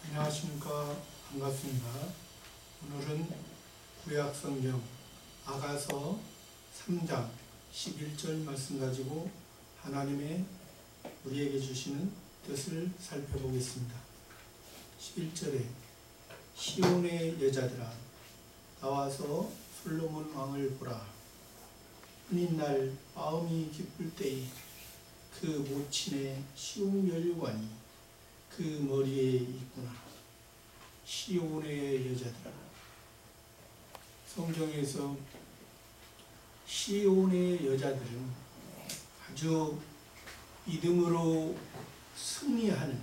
안녕하십니까. 반갑습니다. 오늘은 구약성경 아가서 3장 11절 말씀 가지고 하나님의 우리에게 주시는 뜻을 살펴보겠습니다. 11절에 시온의 여자들아 나와서 솔로몬 왕을 보라. hun인날 마음이 기쁠 때에 그 모친의 시온 열관이 그 머리에 있구나. 시온의 여자들아. 성경에서 시온의 여자들은 아주 믿음으로 승리하는,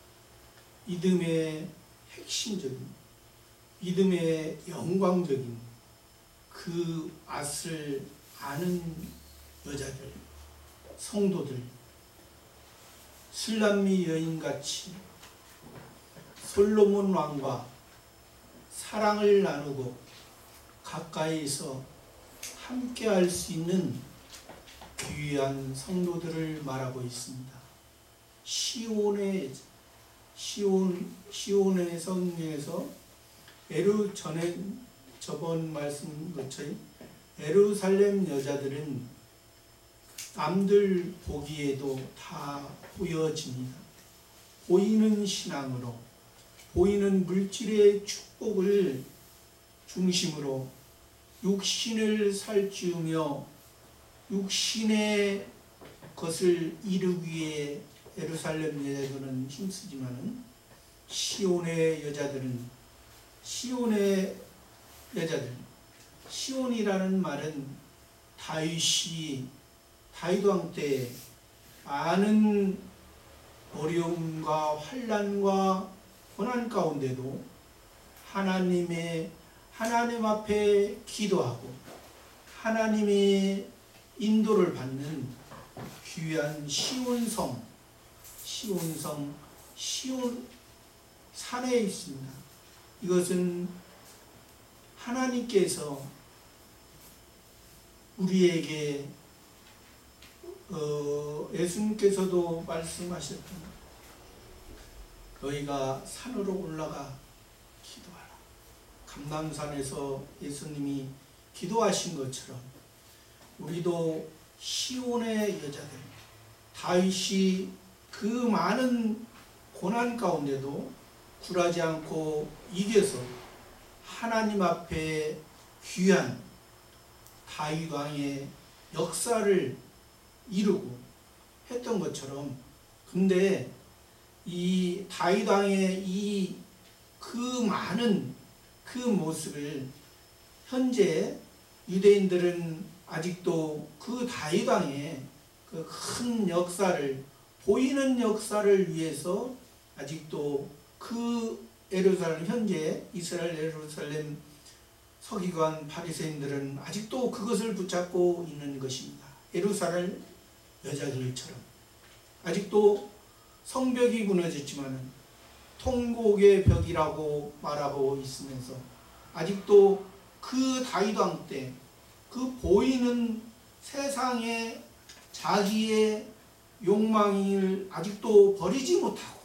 믿음의 핵심적인, 믿음의 영광적인 그 맛을 아는 여자들, 성도들, 술람미 여인같이 솔로몬 왕과 사랑을 나누고 가까이서 함께 할 수 있는 귀한 성도들을 말하고 있습니다. 시온의 성경에서 저번 말씀 것처럼 예루살렘 여자들은 남들 보기에도 다 보여집니다. 보이는 신앙으로, 보이는 물질의 축복을 중심으로 육신을 살찌우며 육신의 것을 이루기 위해 예루살렘 여자들은 힘쓰지만은 시온의 여자들, 시온이라는 말은 다윗 왕 때 많은 어려움과 환난과 고난 가운데도 하나님 앞에 기도하고 하나님의 인도를 받는 귀한 시온 산에 있습니다. 이것은 하나님께서 우리에게 예수님께서도 말씀하셨던 너희가 산으로 올라가 기도하라. 감람산에서 예수님이 기도하신 것처럼 우리도 시온의 여자들, 다윗이 그 많은 고난 가운데도 굴하지 않고 이겨서 하나님 앞에 귀한 다윗 왕의 역사를 이루고 했던 것처럼, 근데 이 다윗 왕의 그 많은 그 모습을 현재 유대인들은 아직도 그 다윗 왕의 그 큰 역사를, 보이는 역사를 위해서 아직도 그 현재 이스라엘 예루살렘 서기관 바리새인들은 아직도 그것을 붙잡고 있는 것입니다. 예루살렘 여자들처럼 아직도 성벽이 무너졌지만 통곡의 벽이라고 말하고 있으면서 아직도 그 다윗 왕 때 그 보이는 세상의 자기의 욕망을 아직도 버리지 못하고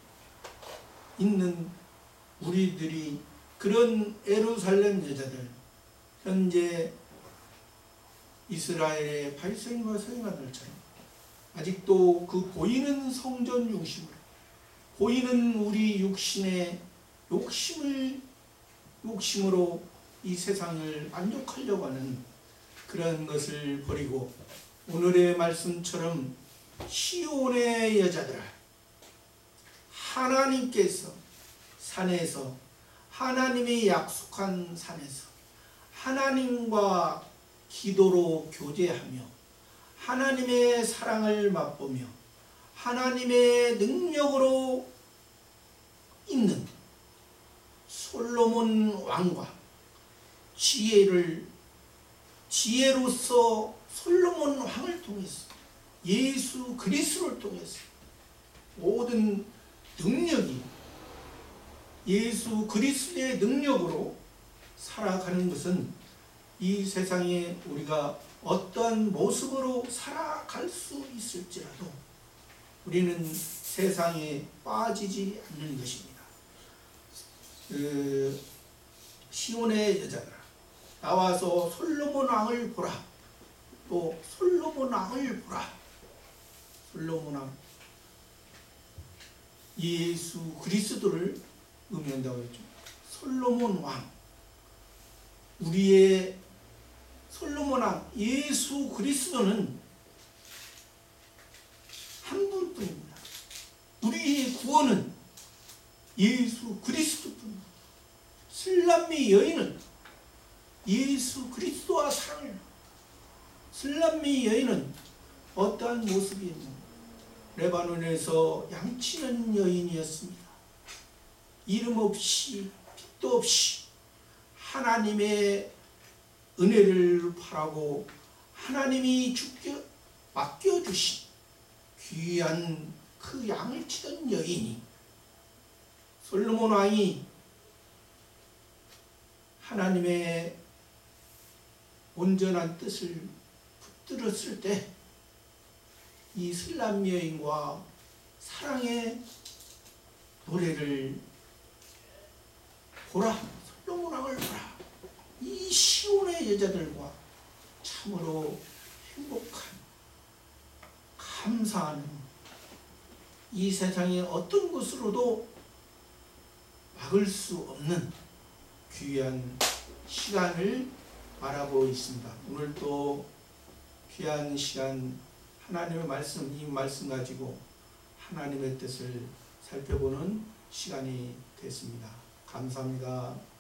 있는 우리들이, 그런 예루살렘 여자들, 현재 이스라엘의 바리새인과 서기관들처럼 아직도 그 보이는 성전 중심으로, 보이는 우리 육신의 욕심으로 이 세상을 만족하려고 하는 그런 것을 버리고, 오늘의 말씀처럼 시온의 여자들아, 하나님께서 산에서, 하나님이 약속한 산에서 하나님과 기도로 교제하며 하나님의 사랑을 맛보며 하나님의 능력으로 있는 솔로몬 왕과 지혜로서 솔로몬 왕을 통해서 예수 그리스도를 통해서 모든 능력이 예수 그리스도의 능력으로 살아가는 것은 이 세상에 우리가 어떠한 모습으로 살아갈 수 있을지라도 우리는 세상에 빠지지 않는 것입니다. 시온의 여자들아 나와서 솔로몬 왕을 보라. 또 솔로몬 왕을 보라. 솔로몬 왕 예수 그리스도를 의미한다고 했죠. 솔로몬 왕 우리의 솔로몬 왕 예수 그리스도는 한 분뿐입니다. 우리의 구원은 예수 그리스도뿐입니다. 슬람미 여인은 예수 그리스도와 사랑을 슬람미 여인은 어떠한 모습이었는가? 레바논에서 양치는 여인이었습니다. 이름 없이 빛도 없이 하나님의 은혜를 바라고 하나님이 맡겨주신 귀한 그 양을 치던 여인이 솔로몬 왕이 하나님의 온전한 뜻을 붙들었을 때 이 슬람 여인과 사랑의 노래를 보라. 솔로몬 왕을 보라. 이 시온의 여자들과 참으로 행복한 감사하는 이 세상의 어떤 것으로도 막을 수 없는 귀한 시간을 바라보고 있습니다. 오늘 또 귀한 시간 하나님의 말씀, 이 말씀 가지고 하나님의 뜻을 살펴보는 시간이 됐습니다. 감사합니다.